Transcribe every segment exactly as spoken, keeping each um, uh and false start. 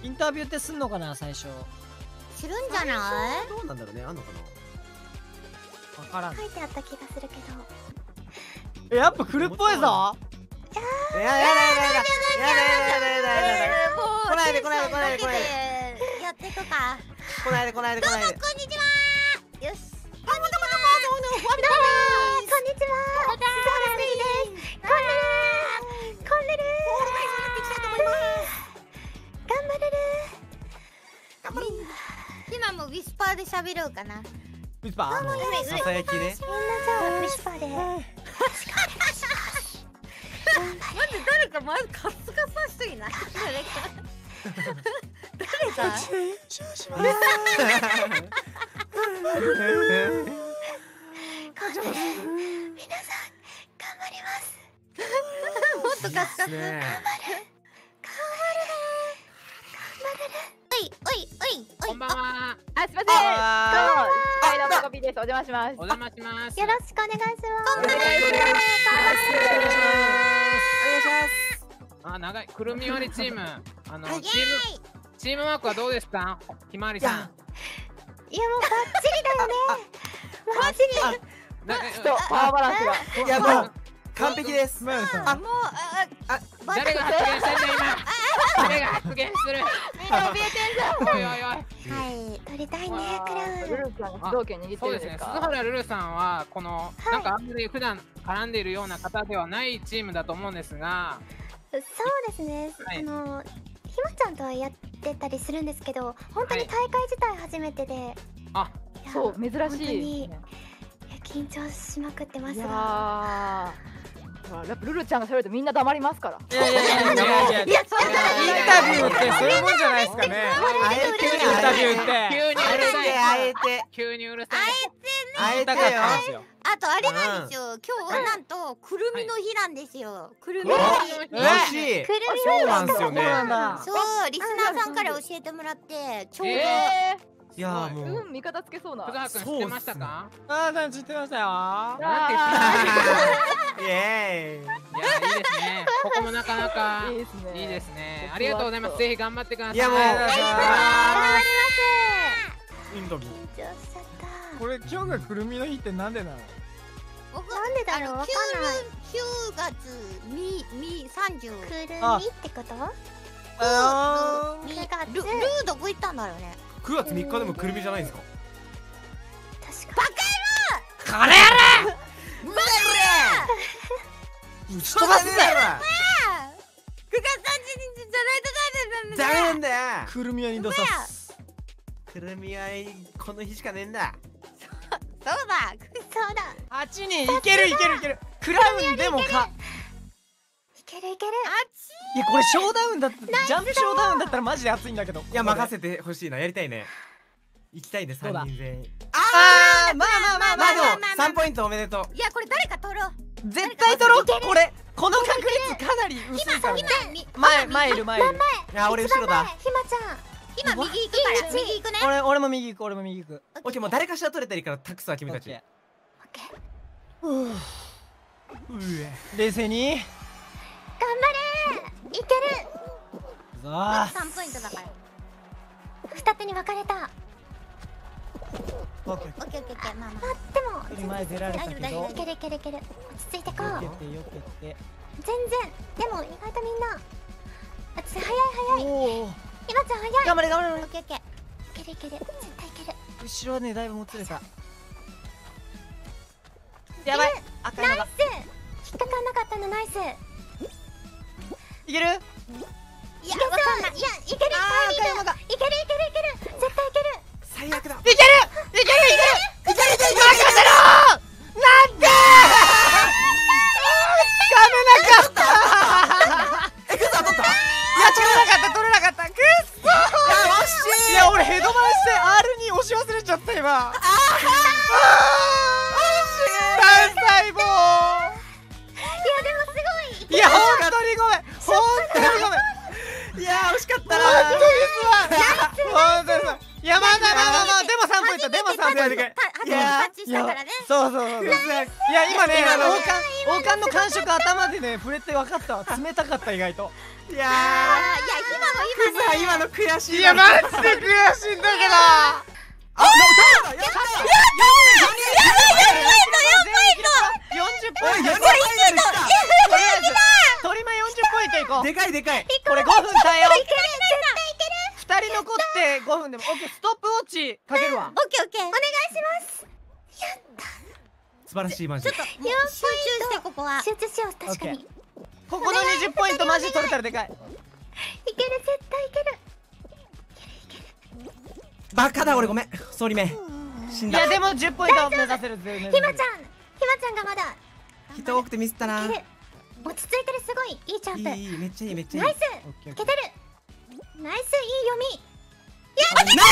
インタビューってすんのかな最初。 するんじゃない？ どうなんだろうね、あんのかな。 わからん。 書いてあった気がするけど。 え、やっぱ来るっぽいぞ。 いややだやだやだやだやだやだやだ。 もう来ないで来ないで来ないで来ないで。 やっていくか。 来ないで来ないで来ないで。 どうもこんにちは。よし。 こんにちは。こんにちは。コンルルコンルル頑張れる。 頑張る。今もウィスパーで喋ろうかな。 ウィスパー。 ささやきね。 みんなじゃあウィスパーで。 まず誰かまずカスカスした人いない？誰か。誰だ？ 皆さん頑張ります。 もっとカスカス。 ね。 おいおいおいおい。 こんばんは。 あ、すみません。 あはい、どうもコピーです。お邪魔します。 お邪魔します。 よろしくお願いします。 お願いします。 あ、長い。くるみ割りチーム。あの、 はいチーム、チームワークはどうですか？ひまわりさん。 いやもうバッチリだよね。バッチリ。 なちょっとパワーバランスが。 いやもう完璧です。 マヨさん。 あもうあ誰が発言してんだ今。誰が発言する。 みんな怯えてんじゃん。 おいおいおい。 はい取りたいねクラウン。 ルルちゃんが主導権握ってそうですね。 るんですか。 鈴原ルルさんはこの、 はいなんかあんまり普段絡んでいるような方ではないチームだと思うんですが、 そうですね。 はいあのひまちゃんとはやってたりするんですけど、本当に大会自体初めてで。 あ、 いやそう珍本当しい。 にいや緊張しまくってますいやが。 ー、やっぱルルちゃんが喋るとみんな黙りますから。 いやいやいやいやいや。インタビューってそういうもんじゃないですかね。 あえてインタビューって。 急にうるあえさい。 てあえて急にうるさい。 あえて言いたかったんですよ。 よ。 あとあれなんですよ。今日はなんとくるみの日なんですよ。くるみの日。 美味しい。 くるみそうなんですよそうなんね。 だ。 そうリスナーさんから教えてもらってちょうど。 えいやーー、 もう。 うん、味方つけそうな。 福沢君知ってましたか？ あー、知ってましたよ。 あイエーイ。 いや、いいですね。ここもなかなかーいいですね。 いいですね。ありがとうございます。ぜひ頑張ってください。 いやもうありがとうございますインドビー。 緊張しちゃった。 これ今日がくるみの日ってなんでなの？ 僕なんでだろうわかんない。 きゅうがつみみさんじゅう。 くるみってこと？ あみくがつルルーどこ行ったんだろうね。 くがつみっかでもくるみじゃないんですか。 確かー。これやれ。 ぶち飛ばすなよ。 くがつさんじゅうにちじゃないとダメなんだよ。 くるみは二度刺す。 くるみはこの日しかねえんだ。 そうだ。 そうだ。 はちにんいけるいけるいける。クラウンでもか。 いけるいける。 いやこれショーダウンだったジャンプショーダウンだったらマジで熱いんだけど。 いや任せてほしいな、やりたいね。行きたいね、 そうだ三人全員。 あーまあまあまあまあまあでもまあまあまあ三ポイントおめでとう。 いやこれ誰か取ろう。 絶対取ろう。これこの確率かなり薄いからね。前前いる前いる。 いや俺後ろだ。 ひまちゃん。 今右行くから右行くね。 俺俺も右行く俺も右行く。 オッケー、もう誰かしら取れたらいいからタクスは君たち。 オッケオッケー。 ー。 うえ。 冷静に。 頑張れ。いける。 さあ。 さんポイントだから。 二手に分かれた。 オッケー。 オッケーオッケーオッケーまあまあ。 でも前出られたけど。 いけるいけるいける。落ち着いてこう。 よけてよけて。 全然。でも意外とみんな。あつ早い早い。 おお。 ひまちゃん早い。 頑張れ頑張れ。 オッケーオッケー。 いけるいける。絶対いける。 後ろはねだいぶもつれた。やばい。赤いのが。 引っかかんなかったのナイス。 いける？ いやわかんない。 いやいける。タイミング。いけるいけるいける。絶対いける。 最悪だ。 いける！いけるいける！いけるいける！任せろ！なんで！つかめなかった。 え、クズは取った。 いや取れなかった取れなかった。くっそー！いや俺ヘドバンして アール に押し忘れちゃった今。ああ！単細胞。 いやでもすごい。 いや本当にごめん。本当にごめん。 いやー惜しかったな本当にすまん。本当にすまん。 いやまだまだまだでもさんポイントでもさんポイント。 初めてタッチしたからね。 そうそうそう。いや今ねあの王冠王冠の感触頭でね触れて分かったわ。冷たかった意外と。 いやあーいや今の今ね。 今の悔しい。 いやマジで悔しいんだけど。 あ、でもタイムだ。やったよ。 よんじゅっポイント。 おい、よんじゅっポイント。 鳥間よんじゅっポイントいこう。 でかいでかい。 これごふん耐えよう。ふたり残ってごふんでも。オッケーストップウォッチかけるわ。 オッケーオッケー。お願いします。 素晴らしいマジで。 ちょっともう集中してここは。 集中しよう確かに。 ここのにじゅっポイントマジ取れたらでかい。 いける絶対いける。 バカだ俺ごめん。総理め。死んだ。 いやでもじゅっポイント目指せるぜ。 ひまちゃんひまちゃんがまだ人多くてミスったな。 いける。落ち着いてるすごいいいジャンプ。 いいいいめっちゃいいめっちゃいい。 ナイスいけてる。ナイスいい読み。 ナイス。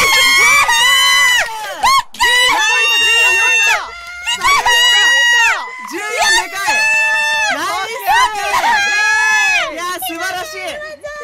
じゅうよんでかい。ナイス。いや素晴らしい。いやよか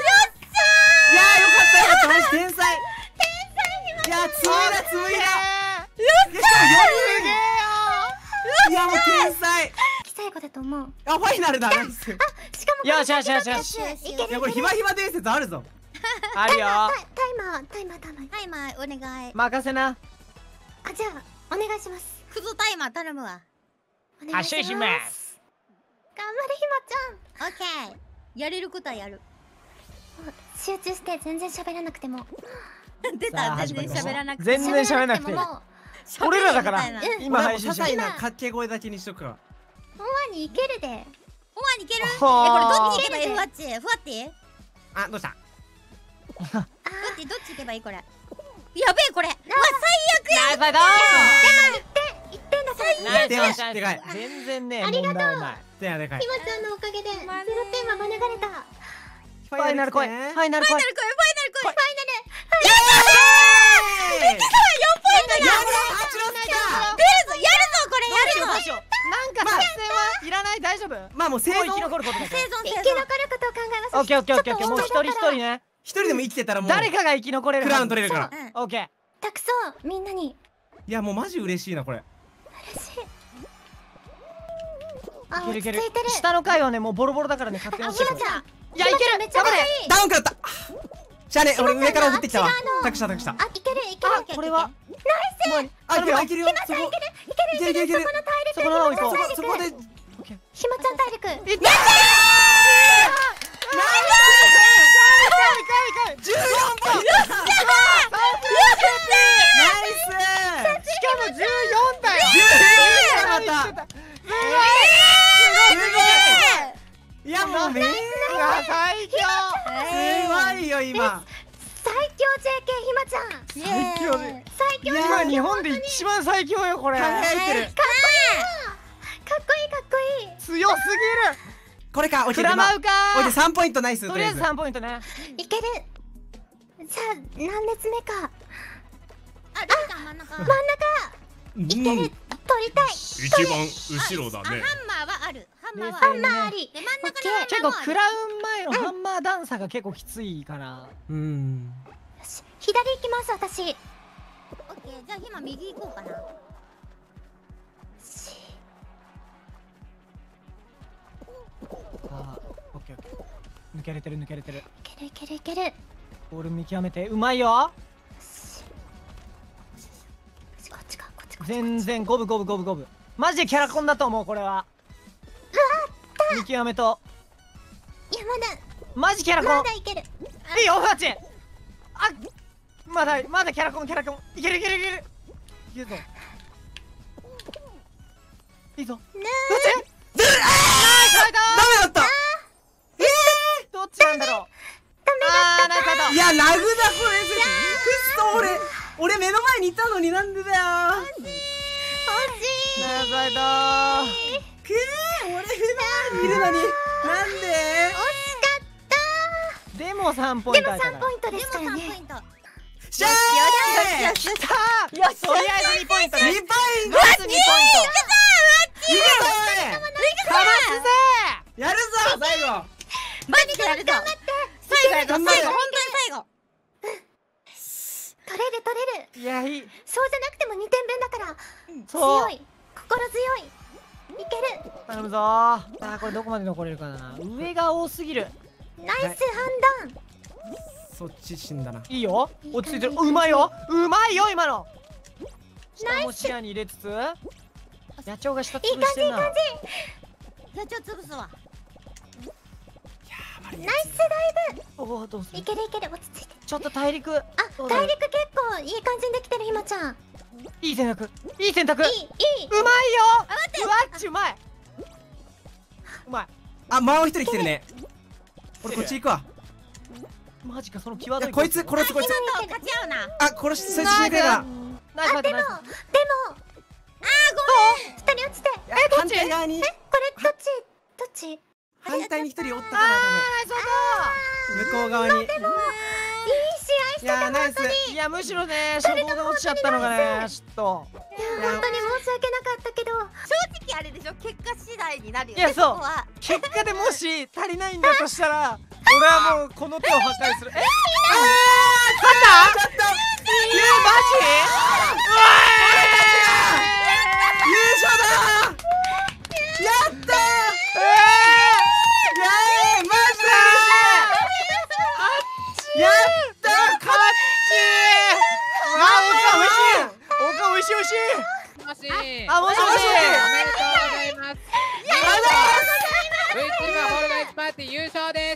ったよかったマジ天才。いやつむいだつむいだ。よしかもよん。いやもう天才。 最後だと思う。 あファイナルだ。ナイス。 しかもよしよしよしよし。 いける。 いやこれひまひま伝説あるぞ。 あるよ。 タイマータイマータイマー。 タイマーお願い。 任せな。 あじゃあお願いします。 クズタイマー頼むわ。 お願いします。頑張れひまちゃん。 オッケー。やれることはやる。 集中して全然喋らなくても。 出た全然喋らなくて。 全然喋らなくていい。俺らだから今配信些してる。 細な掛け声だけにしとくから。 オワにいけるで。 オワにいける？えこはあれどっち行けばいい？ふわっちふわって？ あどうした。 どっちどっち行けばいいこれ？やべえこれ。うわ最悪や。 ナイスだ一点だから。 ナイスでかいでかい。 全然ねありがとう問題ない。 でかいでかい。 ひまちゃんのおかげでゼロ点は免れた。 ファイナル来い。ファイナル来い。 ファイナル来いファイナル来い。 ファイイエーイ。 よんポイントだ。 やるぞ八郎さん。 出るぞやるぞこれやるぞ。 どうしようどうしよう。なんか作戦はいらない大丈夫？ まあもう生存もう生き残ることだけ。 生存生き生存。 残ることを考えます。 オッケーオッケーオッケーオッケー。もう一人一人ね。 一人でも生きてたらもう誰かが生き残れる。 クラウン取れるから。 うん。 オッケー。 託そうみんなに。 いやもうマジ嬉しいなこれ。 嬉しい。あいけるいける落ち着いてる。 下の階はねもうボロボロだからね勝手にあ落ちてくひまちゃん。 いやいけるめっちゃ可愛い。 ダウン食らった。しゃあね俺上から降ってきたわ違うの。 託した託した。 あいけるいける。 あこれはナイスあいけるいけるよ。そこいけるいけるいける。 いけるいける。 そこの青行こうそこでひまちゃん体力。 いったじゅうよんポイント。ナイス。 しかもじゅうよんだよ。 じゅうよんだまた。 すごい。 いやもうめうわ最強。 すごいよ今。 最強 ジェーケー ひまちゃん。 最強で。 最強。 今日本で一番最強よこれ。 輝いてる。 かっこいいかっこいい。 強すこれか。 ぎる。クラマウかおいでさんポイントナイス。 とりあえずさんポイントね。 いける。じゃあ何列目か。 あルーちゃん真ん中。 真ん中。 うんいける。取りたい。 一番後ろだね。 あハンマーはある。ハンマーはある。 ハンまああり。 で真ん中オッケーにハン結構マーもある。 クラウン前のハンマー段差が結構きついかな。 うん。 よし左行きます私。 オッケーじゃあ今右行こうかな。 あーオッケーオッケー。抜けれてる抜けれてる。 いけるいけるいける。よボール見極めてうまいよ。 しこっちかこっちか。 全然五分五分五分五分。マジでキャラコンだと思うこれは。見極めといやまだマジキャラコンまだいける。 いいよフワチ。あまだまだキャラコンキャラコンいけるいけるいけるいけるぞ。いいぞ。 ねフワチナイスファイトダメだった。 どっちなんだろう。あーナイスファイト。 いやラグだこれ。くっそ俺俺目の前にいたのになんでだよ。 惜しい。 ナイスファイト。 くー俺目の前にいるのになんで。 惜しかったでもさんポイでもント入ったからさんポイントでですもさんポイからね。 ント。 しゃーきたー。よしとりあえずにポイントね。 にポイント。 まずにポイント。 いけたかますぜ。 やるぞ最後。 マジでやるぞ。最後やるぞ。 頑張れ最後本当に最後。 取れる取れる。 いやいい。 そうじゃなくてもにてんぶんだからそう強い、心強い、いける。 頼むぞー。さあこれどこまで残れるかだな。上が多すぎる。 ナイス判断。 そっち死んだな。 いいよ、落ち着いてる。うまいよ、うまいよ今の。下も視野に入れつつ野鳥が下潰してんな。 いやちょっと潰すわ。 ナイスダイブ。 おお、どうする。 いけるいける、落ち着いて。 ちょっと大陸。 あ、大陸結構いい感じにできてる。ひまちゃんいい選択、いい選択。 いいいい。 うまいよ。うわっちうまい。うまい。 あ、もう一人来てるね。俺こっち行くわ。 マジか、その際どい。 こいつ殺すこいつ。 勝ち合うな。 あ、殺しそいつ死んでくれた。 ナイスファイトナイス。 でも二人落ちて。 え、反対側にこれどっちどっち。 反対に一人おったから多分向こう側に。 いい試合しいやーナイス。 いやむしろね、初動で落ちちゃったのがね、ちょっと。 いや本当に申し訳なかったけど、 正直あれでしょ、結果次第になるよね。 いやそうここは結果でもし足りないんだとしたら俺はもうこの手を破壊する。え、勝った？ ちょっとえ、マジ？うわ優勝だー。やったー。 ー！えやーマジでやったー。 勝ち！あ、おかおいしい。おかおいしいおいしい。 もしあ、もしもし。 おめでとうございます。VTuber ホールガイズパーティー優勝です。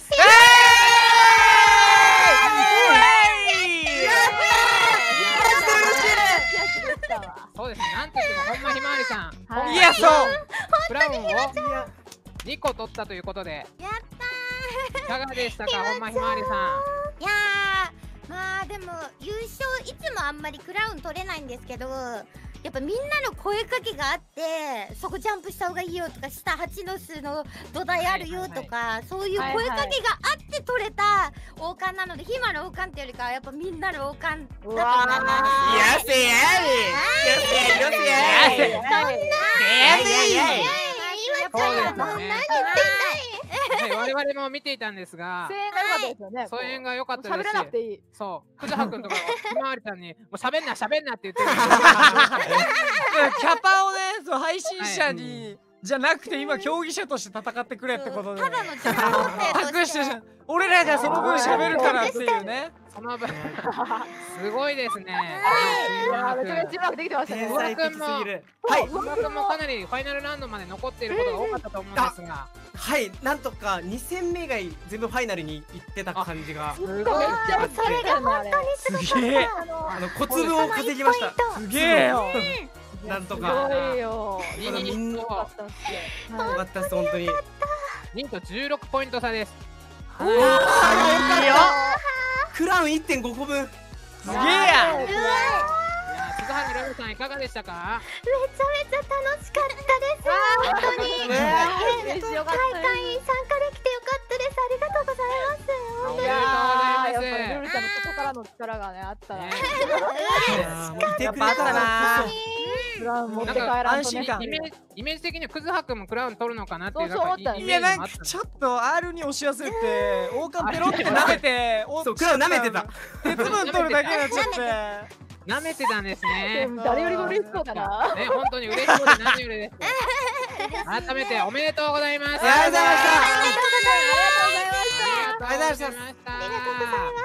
そうですね、なんといってもほんまひまわりさん、 はいいやそう。 クラウンをにこ取ったということで、 やったいかがでしたか、ほんまひまわりさん。 ー。いやー、まあでも優勝いつもあんまりクラウン取れないんですけど、やっぱみんなの声かけがあって、そこジャンプした方がいいよとか、下はちの巣の土台あるよとか、そういう声かけがあって取れた王冠なので、ひまの王冠っていうよりかはやっぱみんなの王冠だと思います。 やせやり。よせよせやり。 やせそうですね。 何言ってんだい。 はい、我々も見ていたんですが声、援が良かったですよね。 声援が良かったですし、 喋らなくていい。 そう、くずはくんとかひまわりさんにもう喋んな喋んなって言ってる。 キャパをね、そう配信者にじゃなくて今競技者として戦ってくれってことで。 ただの自己肯定と隠してじゃん。俺らがその分喋るからっていうね。 その分すごいですね。 いやーめちゃめちゃうまくできてましたね。 天才的すぎる。はい小川君もかなりファイナルラウンドまで残っていることが多かったと思うんですが、 はい、なんとかに戦目が全部ファイナルに行ってた感じが。 すごいめっちゃそれが本当にすごかった。 すげえあの小粒を稼ぎました。 すげえよ。 なんとすか。 ごいよ。 ににみんなよかったっす。 よかったです本当に。 にとじゅうろくポイント差です。 いいよ。 クラウンいってんごこぶん。 すげえや。 いやー、鈴原ロルさんいかがでしたか？ めちゃめちゃ楽しかったです。本当に。 嬉しいよかった大会参加できてよかったです。ありがとうございます。 おめでとうございいやーやっぱりルます。 ルちゃんのそこからの力がねあったら、 ねあーもういてくれたやっぱあったなこクラウン持って帰なんからんとね。 安心感イメージイメージ的にはクズハ君もクラウン取るのかなっていうそうそう思ったよイいメージもあったやなんかちょっと R に押し忘れて王冠ペロって舐めてそそうクラウン舐めてた。 鉄分取るだけになっちゃって舐めてたんですね。 誰よりも嬉しそうだな。 ね、本当に嬉しそうで何よりです。改めておめでとうございます。 ありがとうございましたありがとうございました。 ありがとうございましたありがとうございました。